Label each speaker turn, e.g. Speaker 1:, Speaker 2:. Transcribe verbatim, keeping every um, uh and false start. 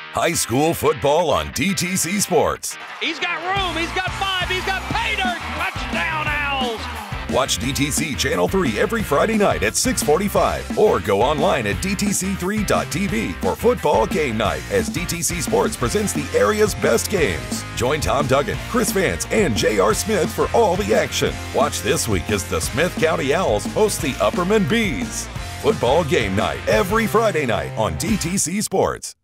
Speaker 1: High school football on D T C Sports.
Speaker 2: He's got room. He's got five. He's got pay dirt. Touchdown, Owls.
Speaker 1: Watch D T C Channel three every Friday night at six forty-five or go online at D T C three dot T V for football game night as D T C Sports presents the area's best games. Join Tom Duggan, Chris Vance, and J R Smith for all the action. Watch this week as the Smith County Owls host the Upperman Bees. Football game night every Friday night on D T C Sports.